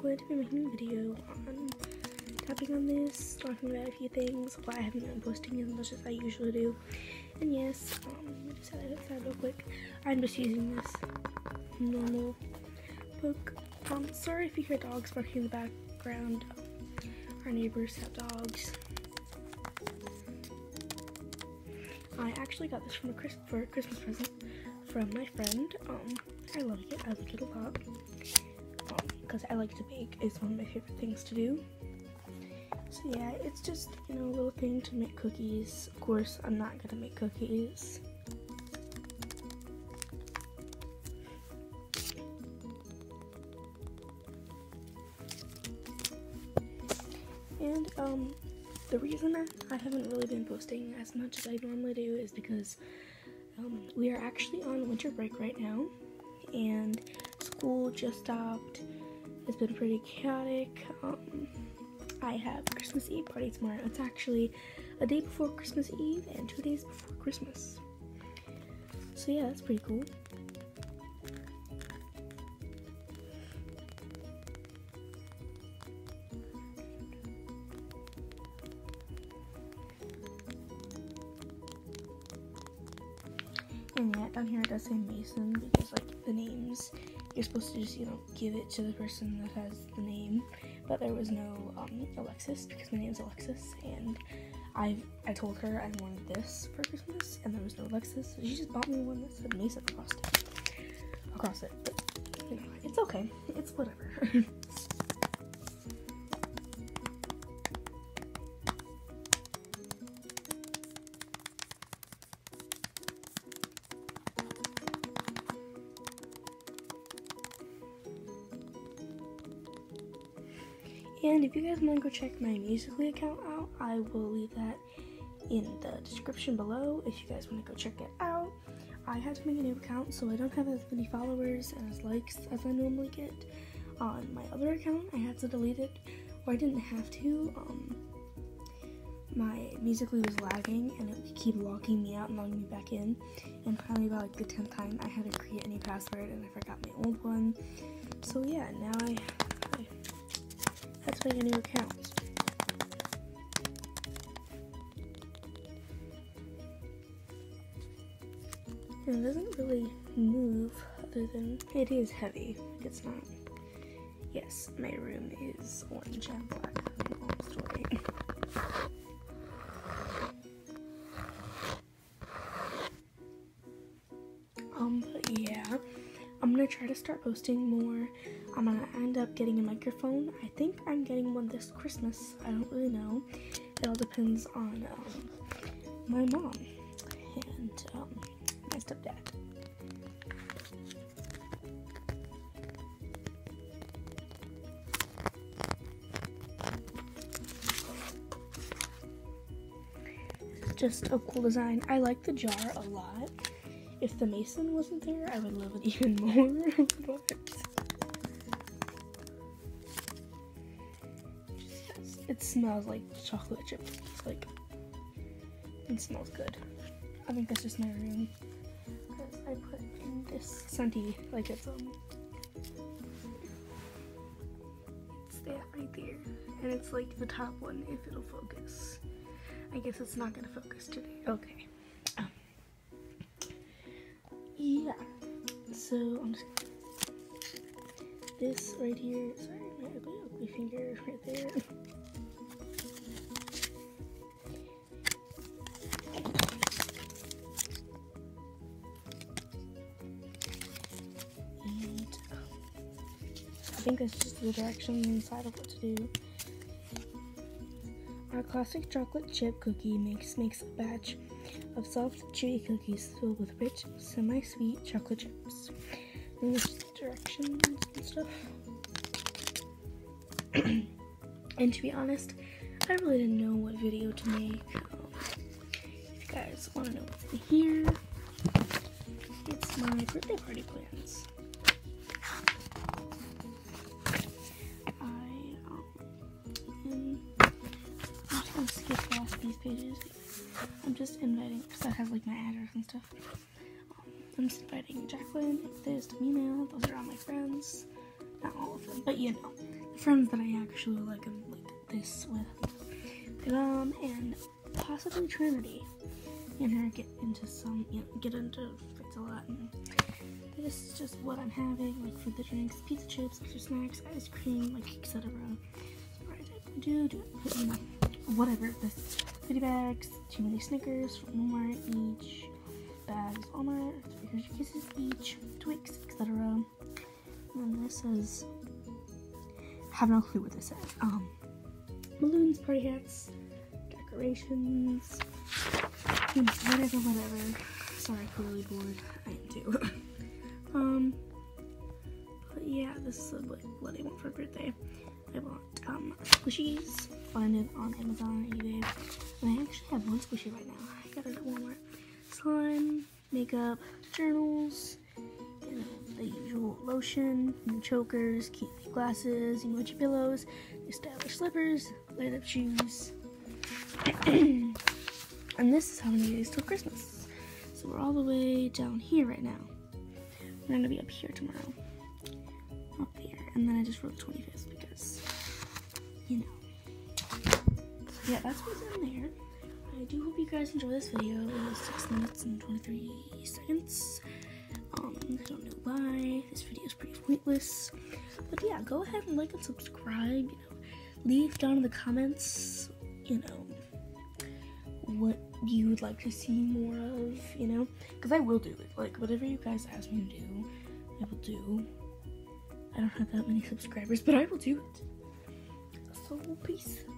going to be making a video on tapping on this, talking about a few things, why I haven't been posting as much as I usually do. And yes, I just had to outside real quick. I'm just using this normal book. Sorry if you hear dogs barking in the background. Our neighbors have dogs. I actually got this for a Christmas present from my friend. I like it. I like it a lot. Because I like to bake. It's one of my favorite things to do. So yeah, it's just, you know, a little thing to make cookies. Of course, I'm not gonna make cookies. And the reason I haven't really been posting as much as I normally do is because we are actually on winter break right now, and school just stopped. It's been pretty chaotic. I have Christmas Eve party tomorrow. It's actually a day before Christmas Eve and 2 days before Christmas. So yeah, that's pretty cool. And yeah, down here it does say Mason because, like, the names, you're supposed to just, you know, give it to the person that has the name. But there was no Alexis because my name's Alexis, and I told her I wanted this for Christmas, and there was no Alexis, so she just bought me one that said Mason across it. But you know, it's okay. It's whatever. And if you guys want to go check my Musical.ly account out, I will leave that in the description below if you guys want to go check it out. I had to make a new account, so I don't have as many followers and as likes as I normally get. On my other account, I had to delete it, or I didn't have to. My Musical.ly was lagging, and it would keep locking me out and logging me back in. And finally, about like the 10th time, I had to create a new password, and I forgot my old one. So yeah, now I had to make a new account. And it doesn't really move other than it is heavy. It's not. Yes, my room is orange and black. Long story. But yeah, I'm gonna try to start posting more. I'm gonna end up getting a microphone. I think I'm getting one this Christmas. I don't really know. It all depends on my mom and my stepdad. It's just a cool design. I like the jar a lot. If the Mason wasn't there, I would love it even more. But it smells like chocolate chip. Like, it smells good. I think that's just my room. Because I put in this scenty, like it's that right there. And it's like the top one if it'll focus. I guess it's not gonna focus today. Okay. Yeah. So I'm just this right here. Sorry, my ugly finger right there. I think that's just the direction inside of what to do. Our classic chocolate chip cookie makes a batch of soft, chewy cookies filled with rich, semi-sweet chocolate chips. And there's directions and stuff. And to be honest, I really didn't know what video to make. If you guys want to know what's in here, it's my birthday party plans. I'm just gonna skip past these pages. I'm just inviting, because that has like my address and stuff. I'm just inviting Jacqueline, this, Tamina, those are all my friends. Not all of them, but you know. friends that I actually like this with. My mom and possibly Trinity. And her get into fruits a lot. And this is just what I'm having, like for the drinks, pizza chips, extra snacks, ice cream, like etc. Whatever. This 50 bags, too many Snickers from Walmart each, bags Walmart, 300 kisses each, Twix, etc. And then this is, I have no clue what this is. Balloons, party hats, decorations, whatever. Sorry, clearly bored. I am too. But yeah, this is what I want for birthday. I want squishies. Find it on Amazon and eBay. And I actually have one squishy right now. I got it at Walmart. Slime, makeup, journals, you know, the usual lotion, new chokers, cute glasses, emoji pillows, new stylish slippers, light up shoes. And this is how many days till Christmas. So we're all the way down here right now. We're gonna be up here tomorrow. Up here. And then I just wrote 25th because, you know. So yeah, that's what's in there. I do hope you guys enjoy this video. It was 6 minutes and 23 seconds. I don't know why. This video is pretty pointless. But yeah, go ahead and like and subscribe. You know, leave down in the comments, you know, what you would like to see more of, you know, because I will do it. Like, whatever you guys ask me to do, I will do. I don't have that many subscribers, but I will do it. So, peace.